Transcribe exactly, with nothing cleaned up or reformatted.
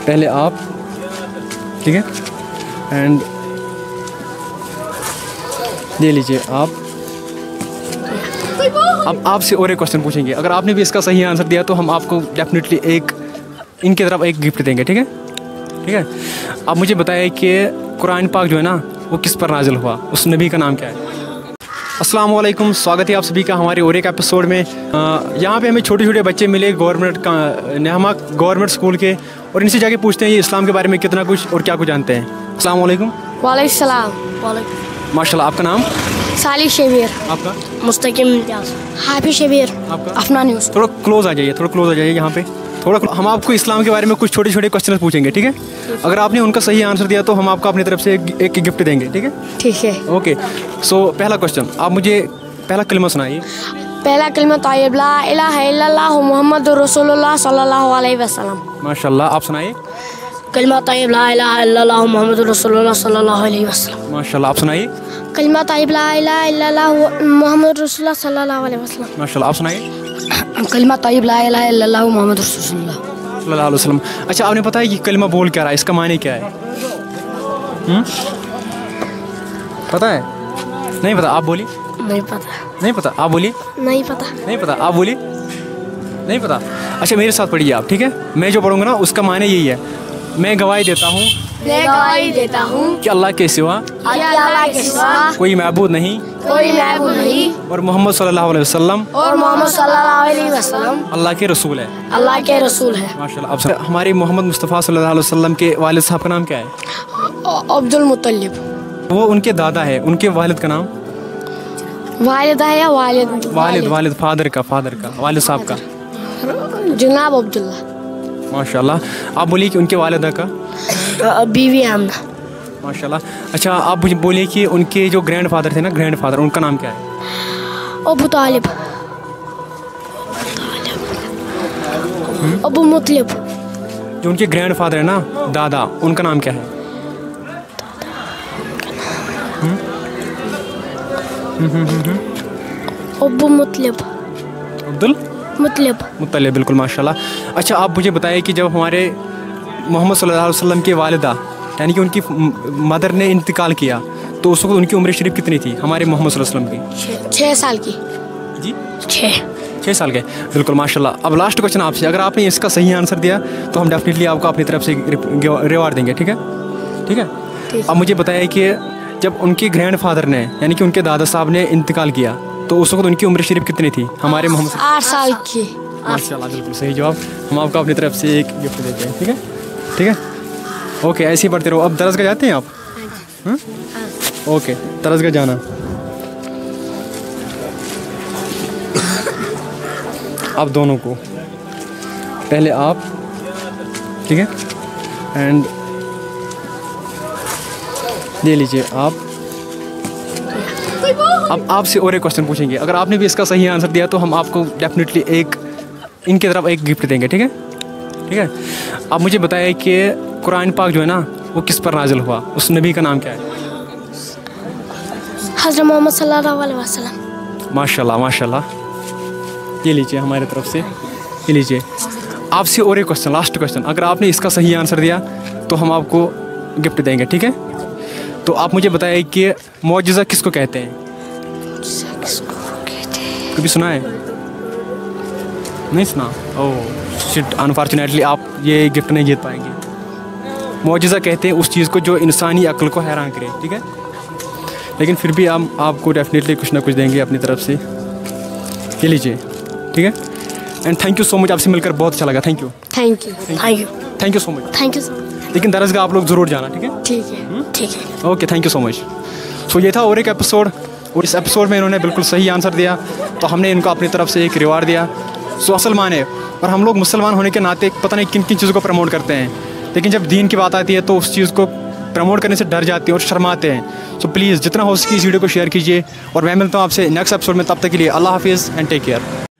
पहले आप, ठीक है, एंड ले लीजिए आप। अब आपसे और एक क्वेश्चन पूछेंगे, अगर आपने भी इसका सही आंसर दिया तो हम आपको डेफिनेटली एक इनकी तरफ एक गिफ्ट देंगे, ठीक है ठीक है। आप मुझे बताइए कि कुरान पाक जो है ना वो किस पर नाजिल हुआ, उस नबी का नाम क्या है? अस्सलाम वालेकुम, स्वागत है आप सभी का हमारे और एक एपिसोड में। यहाँ पे हमें छोटे छोटे बच्चे मिले गवर्नमेंट का नेहमा गवर्नमेंट स्कूल के, और इनसे जाके पूछते हैं ये इस्लाम के बारे में कितना कुछ और क्या कुछ जानते हैं। अस्सलाम वालेकुम। वालेकुम सलाम। माशाल्लाह, आपका नाम? सालिह शबीर। आपका? मुस्तकिम इम्तियाज। हाफिज शबीर। आपका? अफनान यूसुफ। थोड़ा क्लोज आ जाइए, थोड़ा क्लोज आ जाइए यहाँ पे थोड़ा। हम आपको इस्लाम के बारे में कुछ छोटे छोटे क्वेश्चन पूछेंगे, ठीक है? अगर आपने उनका सही आंसर दिया तो हम आपको अपनी तरफ से एक, एक गिफ्ट देंगे, ठीक है? ठीक है। ओके, सो पहला क्वेश्चन, आप मुझे पहला कलमा सुनाइए। पहला कलमा तय्यब ला इलाहा इल्लल्लाह मुहम्मदुर रसूलुल्लाह सल्लल्लाहु अलैहि वसल्लम। माशाल्लाह, आप सुनाइए। कलमा तय्यब ला इलाहा इल्लल्लाह मुहम्मदुर रसूलुल्लाह सल्लल्लाहु अलैहि वसल्लम। माशाल्लाह, आप सुनाइए। कलमा तय्यब ला इलाहा इल्लल्लाह मुहम्मदुर रसूलुल्लाह सल्लल्लाहु अलैहि वसल्लम। माशाल्लाह, आप सुनाइए। कलमा तय्यब ला इलाहा इल्लल्लाह मुहम्मदुर रसूलुल्लाह सल्लल्लाहु अलैहि वसल्लम। अच्छा, आपने पता है कि कलमा बोल क्या रहा है, इसका माने क्या है? हुँ? पता है? नहीं पता? आप बोलिए। नहीं पता। नहीं पता? आप बोलिए। नहीं पता। नहीं पता? आप बोलिए। नहीं पता? अच्छा, मेरे साथ पढ़िए आप, ठीक है? मैं जो पढ़ूंगा ना उसका माने यही है, मैं गवाही देता हूँ मैं गवाही देता हूँ कि अल्लाह के सिवा अल्लाह के सिवा कोई महबूद नहीं कोई महबूद नहीं और मोहम्मद सल्लल्लाहु अलैहि वसल्लम और मोहम्मद सल्लल्लाहु अलैहि वसल्लम अल्लाह के रसूल है। अल्लाह के रसूल है। माशाल्लाह। अब हमारे मोहम्मद मुस्तफ़ा सल्लल्लाहु अलैहि वसल्लम के वालिद साहब का नाम क्या है? अब्दुल मुत्तलिब। वो उनके दादा है, उनके वालिद का नाम? वालिदा है या वालिद? वालिद वालिद फादर का फादर का वालिद साहब का? जनाब अब्दुल्ला। माशाल्लाह। आप बोलिए कि उनके वालिदा का? बीवी आमना। माशाल्लाह। अच्छा, आप मुझे बोलिए कि उनके जो ग्रैंड फादर थे ना, ग्रैंड फादर, उनका नाम क्या है? अबू तालिब। अबू मुतलिब। जो उनके ग्रैंड फादर है ना, दादा, उनका नाम क्या है? अबू मुतलिब। अब्दुल मुतलिब। मुत्तलिब, बिल्कुल, माशाल्लाह। अच्छा, आप मुझे बताइए कि जब हमारे मोहम्मद सल्लल्लाहु अलैहि वसल्लम के वालिदा यानी कि उनकी मदर ने इंतकाल किया तो उस वक्त उनकी उम्र शरीफ कितनी थी हमारे मोहम्मद सल्लल्लाहु अलैहि वसल्लम की? छः साल की। जी, छः छः साल के, बिल्कुल, माशाल्लाह। अब लास्ट क्वेश्चन आपसे, अगर आपने इसका सही आंसर दिया तो हम डेफिनेटली आपको अपनी तरफ से रिवार्ड देंगे, ठीक है ठीक है? अब मुझे बताइए कि जब उनके ग्रैंड फादर ने यानी कि उनके दादा साहब ने इंतकाल किया तो उस वक्त उनकी उम्र शरीफ कितनी थी हमारे मोहम्मद? आठ साल की। माशाल्लाह, बिल्कुल सही जवाब। हम आपको अपनी तरफ से एक गिफ्ट देते हैं, ठीक है ठीक है? ओके, ऐसे ही पढ़ते रहो। अब दरसगाह जाते हैं आप? हाँ, ओके, दरसगाह जाना। आप दोनों को, पहले आप, ठीक है, एंड ले लीजिए आप। अब आपसे और एक क्वेश्चन पूछेंगे, अगर आपने भी इसका सही आंसर दिया तो हम आपको डेफिनेटली एक इनकी तरफ एक गिफ्ट देंगे, ठीक है ठीक है? आप मुझे बताइए कि कुरान पाक जो है ना वो किस पर नाजिल हुआ, उस नबी का नाम क्या है? हज़रत मोहम्मद सल्लल्लाहु अलैहि वसल्लम। माशाल्लाह माशाल्लाह। ये लीजिए हमारी तरफ से, ये लीजिए। आपसे और एक क्वेश्चन, लास्ट क्वेश्चन, अगर आपने इसका सही आंसर दिया तो हम आपको गिफ्ट देंगे, ठीक है? तो आप मुझे बताइए कि मौजज़ा किसको कहते हैं? कभी सुना है? नहीं सुना? ओह शिट, अनफॉर्चुनेटली आप ये गिफ्ट नहीं जीत पाएंगे। मौजज़ा कहते हैं उस चीज़ को जो इंसानी अक्ल को हैरान करे, ठीक है? लेकिन फिर भी हम आपको डेफिनेटली कुछ ना कुछ देंगे अपनी तरफ से। ये लीजिए, ठीक है? And thank you so much, आपसे मिलकर बहुत अच्छा लगा। Thank you thank you thank you thank you so much. Thank you so much. लेकिन दरसगाह आप लोग ज़रूर जाना, ठीक है? ठीक है ठीक है। Okay, thank you so much. So ये था और एक एपिसोड, और इस एपिसोड में इन्होंने बिल्कुल सही आंसर दिया तो हमने इनको अपनी तरफ से एक रिवार्ड दिया। सो मुसलमान है और हम लोग मुसलमान होने के नाते पता नहीं किन किन चीज़ों को प्रमोट करते हैं, लेकिन जब दीन की बात आती है तो उस चीज़ को प्रमोट करने से डर जाते हैं और शर्माते हैं। सो प्लीज़ जितना हो सके इस वीडियो को शेयर कीजिए, और मैं मिलता हूँ आपसे नेक्स्ट एपिसोड में। तब तक के लिए अल्लाह हाफिज़ एंड टेक केयर।